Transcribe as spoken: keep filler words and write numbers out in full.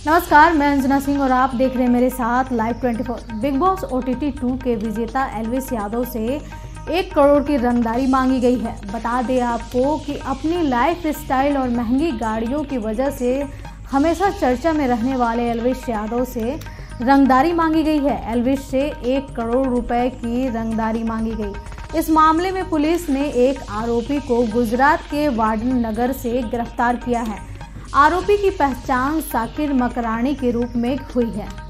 नमस्कार, मैं अंजना सिंह और आप देख रहे हैं मेरे साथ लाइव चौबीस। बिग बॉस ओटीटी टू के विजेता एल्विस यादव से एक करोड़ की रंगदारी मांगी गई है। बता दें आपको कि अपनी लाइफ स्टाइल और महंगी गाड़ियों की वजह से हमेशा चर्चा में रहने वाले एल्विस यादव से रंगदारी मांगी गई है। एल्विस से एक करोड़ रुपए की रंगदारी मांगी गई। इस मामले में पुलिस ने एक आरोपी को गुजरात के वार्डन नगर से गिरफ्तार किया है। आरोपी की पहचान साकिर मकरानी के रूप में हुई है।